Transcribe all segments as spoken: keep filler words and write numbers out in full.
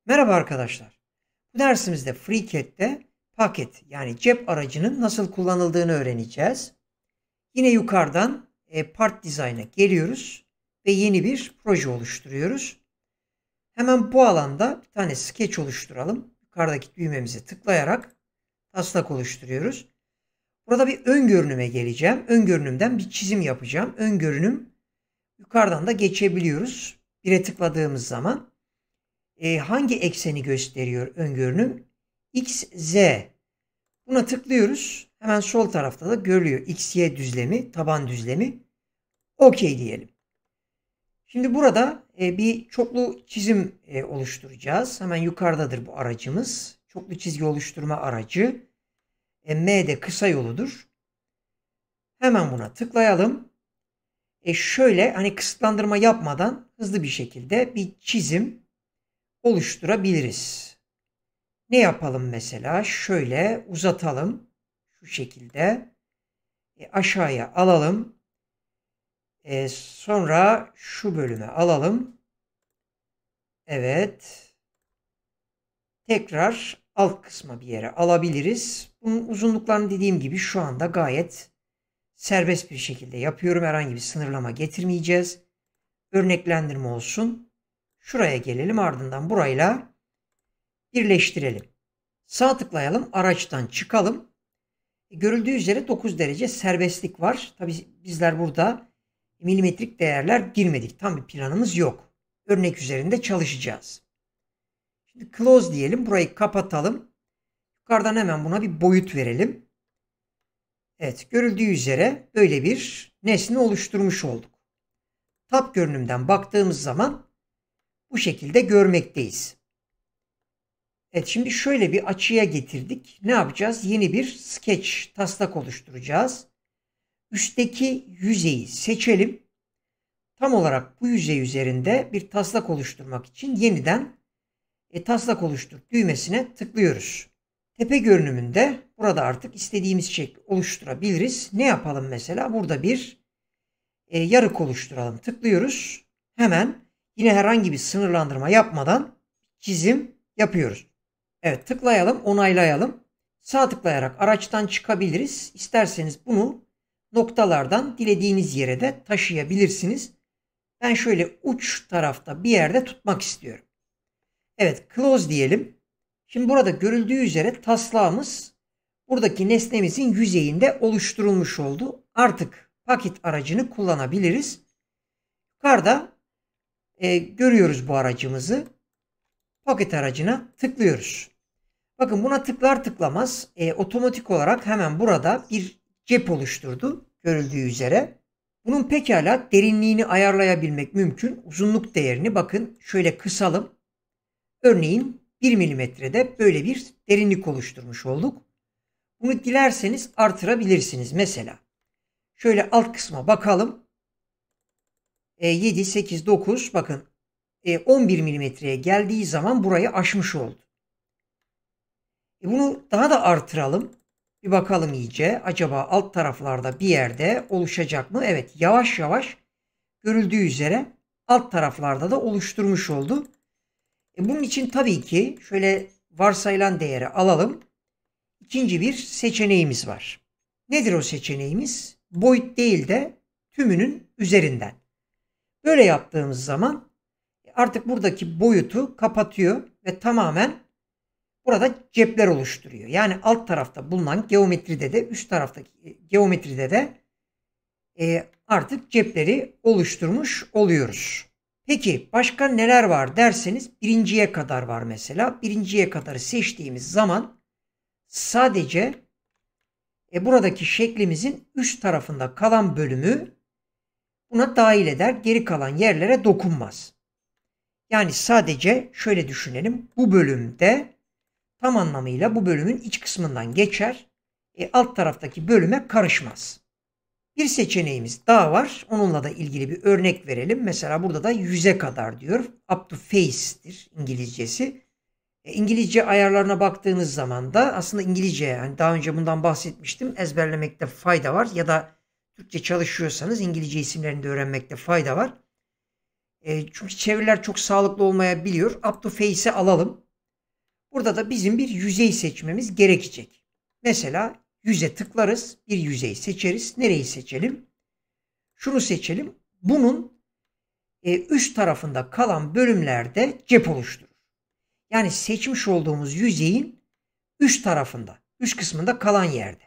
Merhaba arkadaşlar. Bu dersimizde FreeCAD'de paket yani cep aracının nasıl kullanıldığını öğreneceğiz. Yine yukarıdan e, Part Design'a geliyoruz ve yeni bir proje oluşturuyoruz. Hemen bu alanda bir tane sketch oluşturalım. Yukarıdaki düğmemize tıklayarak taslak oluşturuyoruz. Burada bir ön görünüme geleceğim. Ön görünümden bir çizim yapacağım. Ön görünüm yukarıdan da geçebiliyoruz. Bire tıkladığımız zaman E, hangi ekseni gösteriyor ön görünüm? X, Z. Buna tıklıyoruz. Hemen sol tarafta da görülüyor. X, Y düzlemi, taban düzlemi. OK diyelim. Şimdi burada e, bir çoklu çizim e, oluşturacağız. Hemen yukarıdadır bu aracımız. Çoklu çizgi oluşturma aracı. E, M de kısa yoludur. Hemen buna tıklayalım. E, şöyle hani kısıtlandırma yapmadan hızlı bir şekilde bir çizim oluşturabiliriz. Ne yapalım mesela? Şöyle uzatalım. Şu şekilde. E, aşağıya alalım. E, sonra şu bölüme alalım. Evet. Tekrar alt kısma bir yere alabiliriz. Bunun uzunluklarını dediğim gibi şu anda gayet serbest bir şekilde yapıyorum. Herhangi bir sınırlama getirmeyeceğiz. Örneklendirme olsun. Şuraya gelelim. Ardından burayla birleştirelim. Sağ tıklayalım. Araçtan çıkalım. Görüldüğü üzere dokuz derece serbestlik var. Tabi bizler burada milimetrik değerler girmedik. Tam bir planımız yok. Örnek üzerinde çalışacağız. Şimdi close diyelim. Burayı kapatalım. Yukarıdan hemen buna bir boyut verelim. Evet, görüldüğü üzere böyle bir nesne oluşturmuş olduk. Tab görünümden baktığımız zaman bu şekilde görmekteyiz. Evet, şimdi şöyle bir açıya getirdik. Ne yapacağız? Yeni bir sketch taslak oluşturacağız. Üstteki yüzeyi seçelim. Tam olarak bu yüzey üzerinde bir taslak oluşturmak için yeniden e, taslak oluştur düğmesine tıklıyoruz. Tepe görünümünde burada artık istediğimiz şekli oluşturabiliriz. Ne yapalım mesela? Burada bir e, yarık oluşturalım. Tıklıyoruz. Hemen yine herhangi bir sınırlandırma yapmadan çizim yapıyoruz. Evet, tıklayalım, onaylayalım. Sağ tıklayarak araçtan çıkabiliriz. İsterseniz bunu noktalardan dilediğiniz yere de taşıyabilirsiniz. Ben şöyle uç tarafta bir yerde tutmak istiyorum. Evet, close diyelim. Şimdi burada görüldüğü üzere taslağımız buradaki nesnemizin yüzeyinde oluşturulmuş oldu. Artık paket aracını kullanabiliriz. Yukarıda e, görüyoruz bu aracımızı. Paket aracına tıklıyoruz. Bakın buna tıklar tıklamaz e, otomatik olarak hemen burada bir cep oluşturdu. Görüldüğü üzere. Bunun pekala derinliğini ayarlayabilmek mümkün. Uzunluk değerini bakın şöyle kısalım. Örneğin bir milimetrede böyle bir derinlik oluşturmuş olduk. Bunu dilerseniz artırabilirsiniz. Mesela şöyle alt kısma bakalım. E, yedi, sekiz, dokuz bakın e, on bir milimetreye geldiği zaman burayı aşmış oldu. E, bunu daha da artıralım. Bir bakalım iyice. Acaba alt taraflarda bir yerde oluşacak mı? Evet, yavaş yavaş görüldüğü üzere alt taraflarda da oluşturmuş oldu. E bunun için tabii ki şöyle varsayılan değeri alalım. İkinci bir seçeneğimiz var. Nedir o seçeneğimiz? Boyut değil de tümünün üzerinden. Böyle yaptığımız zaman artık buradaki boyutu kapatıyor ve tamamen burada cepler oluşturuyor. Yani alt tarafta bulunan geometride de üst taraftaki geometride de e, artık cepleri oluşturmuş oluyoruz. Peki başka neler var derseniz birinciye kadar var mesela. Birinciye kadarı seçtiğimiz zaman sadece e, buradaki şeklimizin üst tarafında kalan bölümü buna dahil eder. Geri kalan yerlere dokunmaz. Yani sadece şöyle düşünelim. Bu bölümde tam anlamıyla bu bölümün iç kısmından geçer. E, alt taraftaki bölüme karışmaz. Bir seçeneğimiz daha var. Onunla da ilgili bir örnek verelim. Mesela burada da yüze kadar diyor. Up to face'tir İngilizcesi. E, İngilizce ayarlarına baktığınız zaman da aslında İngilizce, yani daha önce bundan bahsetmiştim, ezberlemekte fayda var. Ya da Türkçe çalışıyorsanız İngilizce isimlerini de öğrenmekte fayda var. E, çünkü çevreler çok sağlıklı olmayabiliyor. Up to Face'e alalım. Burada da bizim bir yüzey seçmemiz gerekecek. Mesela yüze tıklarız. Bir yüzey seçeriz. Nereyi seçelim? Şunu seçelim. Bunun e, üst tarafında kalan bölümlerde cep oluşturur. Yani seçmiş olduğumuz yüzeyin üst tarafında, üst kısmında kalan yerde.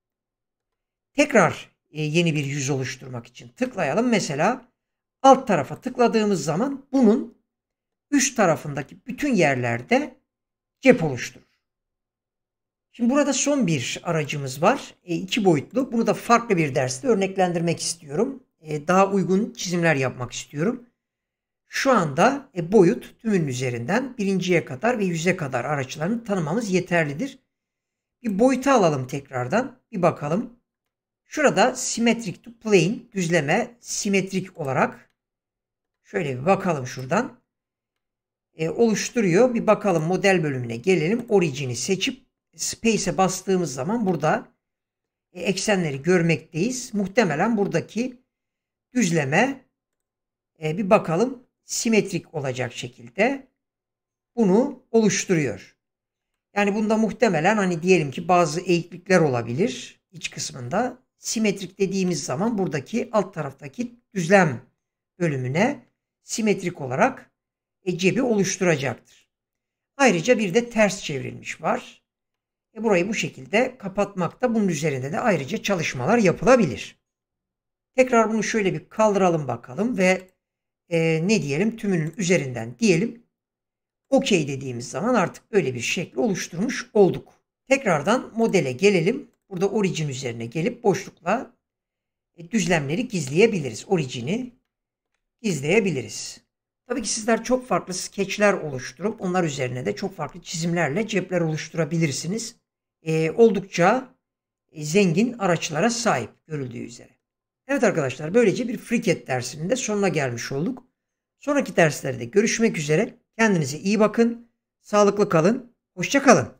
Tekrar e, yeni bir yüz oluşturmak için tıklayalım. Mesela alt tarafa tıkladığımız zaman bunun üst tarafındaki bütün yerlerde cep oluşturur. Şimdi burada son bir aracımız var. E, iki boyutlu. Bunu da farklı bir derste örneklendirmek istiyorum. E, daha uygun çizimler yapmak istiyorum. Şu anda e, boyut tümünün üzerinden birinciye kadar ve yüze kadar araçlarını tanımamız yeterlidir. Bir boyutu alalım tekrardan. Bir bakalım. Şurada symmetric to plane, düzleme simetrik olarak şöyle bir bakalım şuradan. E, oluşturuyor. Bir bakalım model bölümüne gelelim. Origin'i seçip Space'e bastığımız zaman burada e, eksenleri görmekteyiz. Muhtemelen buradaki düzleme e, bir bakalım simetrik olacak şekilde bunu oluşturuyor. Yani bunda muhtemelen hani diyelim ki bazı eğiklikler olabilir iç kısmında. Simetrik dediğimiz zaman buradaki alt taraftaki düzlem bölümüne simetrik olarak e, cebi oluşturacaktır. Ayrıca bir de ters çevrilmiş var. E, burayı bu şekilde kapatmakta, bunun üzerinde de ayrıca çalışmalar yapılabilir. Tekrar bunu şöyle bir kaldıralım bakalım ve e, ne diyelim, tümünün üzerinden diyelim. OK dediğimiz zaman artık böyle bir şekli oluşturmuş olduk. Tekrardan modele gelelim. Burada origin üzerine gelip boşlukla e, düzlemleri gizleyebiliriz. Origin'i gizleyebiliriz. Tabii ki sizler çok farklı skeçler oluşturup onlar üzerine de çok farklı çizimlerle cepler oluşturabilirsiniz. E, oldukça e, zengin araçlara sahip görüldüğü üzere. Evet arkadaşlar, böylece bir FreeCAD dersinin de sonuna gelmiş olduk. Sonraki derslerde görüşmek üzere. Kendinize iyi bakın. Sağlıklı kalın. Hoşça kalın.